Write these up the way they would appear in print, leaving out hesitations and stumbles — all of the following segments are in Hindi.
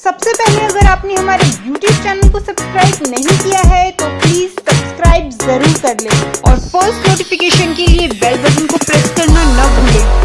सबसे पहले अगर आपने हमारे YouTube चैनल को सब्सक्राइब नहीं किया है तो प्लीज सब्सक्राइब जरूर कर लें और फर्स्ट नोटिफिकेशन के लिए बेल बटन को प्रेस करना न भूलें।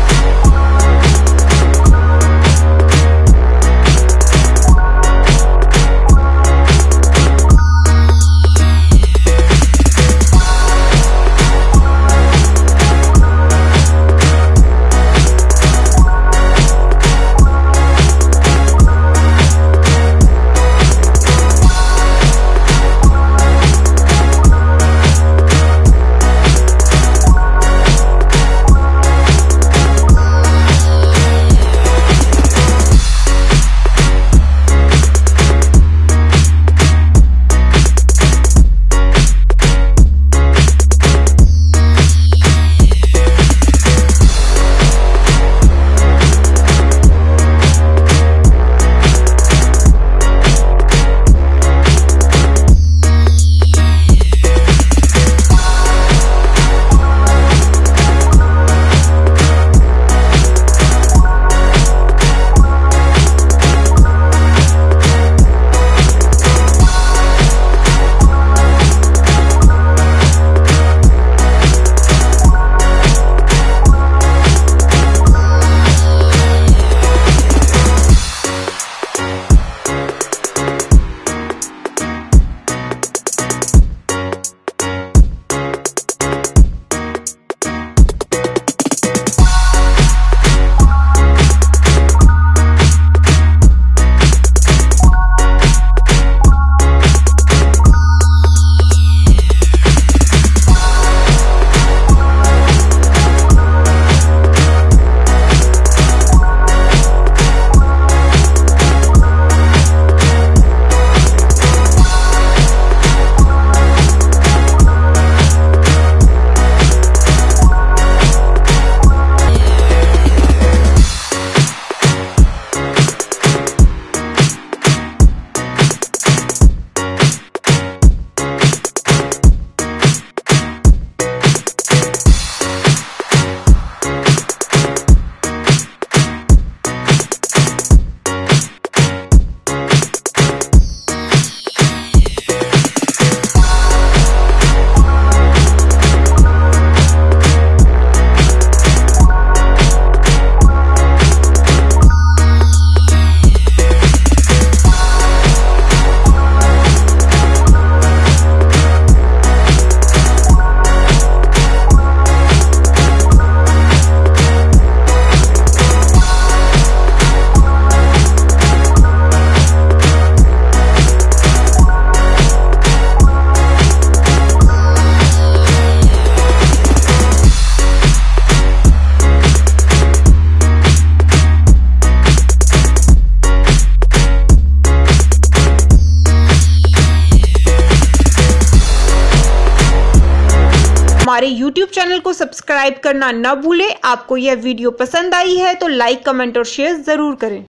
हमारे YouTube चैनल को सब्सक्राइब करना न भूलें। आपको यह वीडियो पसंद आई है तो लाइक, कमेंट और शेयर जरूर करें।